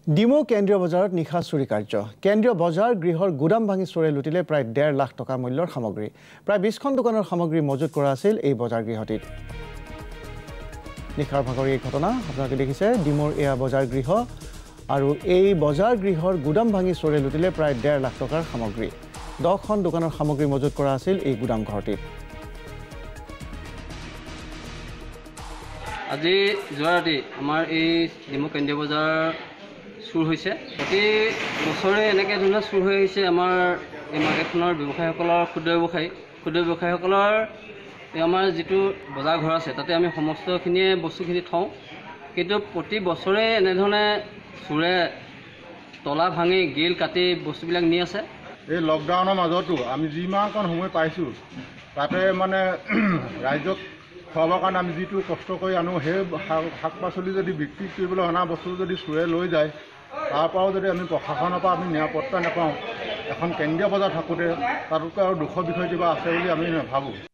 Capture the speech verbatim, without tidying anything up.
ডিমৌ কেন্দ্ৰীয় বজাৰত নিশা চুৰি কাৰ্য কেন্দ্ৰীয় বজাৰ গৃহৰ গুদাম ভাঙি চোৰে লুটিলে প্ৰায় ডেৰ লাখ টকা মূল্যৰ সামগ্ৰী প্ৰায় বিশখন দোকানৰ সামগ্ৰী মজুত কৰা আছিল এই বজাৰ গৃহটিত নিশাৰ ভাগৰ এই ঘটনা আপোনালোকে দেখিছে ডিমৌৰ এয়া বজাৰ গৃহ আৰু এই বজাৰ গৃহৰ গুদাম ভাঙি চোৰে লুটিলে প্ৰায় ডেৰ লাখ টকাৰ সামগ্ৰী দহখন দোকানৰ সামগ্ৰী মজুত কৰা আছিল এই গুদাম ঘৰটিত আজি যোৱা ৰাতি আমাৰ এই ডিমৌ কেন্দ্ৰীয় বজাৰ চুৰ হৈছে প্ৰতি বছৰে এনেকৈ ধৰণৰ চুৰ হৈ আহিছে আমাৰ এই মাৰ্কেটখনৰ ব্যৱসায়ীসকলৰ ক্ষুদ্ৰ ব্যৱসায়ী ক্ষুদ্ৰ ব্যৱসায়ীসকলৰ আমাৰ যিটো বজাৰ ঘৰ আছে তাতে আমি সমস্তখিনিয়ে বস্তুখিনি থওঁ কিন্তু প্ৰতি বছৰে এনেধৰণে চুৰে তলা ভাঙি গিল কাটি বস্তুবিলাক নি আছে এই লকডাউনৰ মাজতো আমি যিমানকণ সময় পাইছোঁ তাতে মানে ৰাইজক খোৱাবৰ কাৰণে আমি যিটো কষ্ট কৰি আনো সেই শাক পাচলি যদি বিক্ৰী কৰিবলৈ অনা বস্তু যদি চুৰে লৈ যায় তাৰ পৰাও যদি আমি প্ৰশাসনৰ পৰা আমি নিৰাপত্তা নাপাওঁ এখন কেন্দ্ৰীয় বজাৰ থাকোঁতে তাতোতকৈ আৰু দুখৰ বিষয় কিবা আছে বুলি আমি নাভাবোঁ।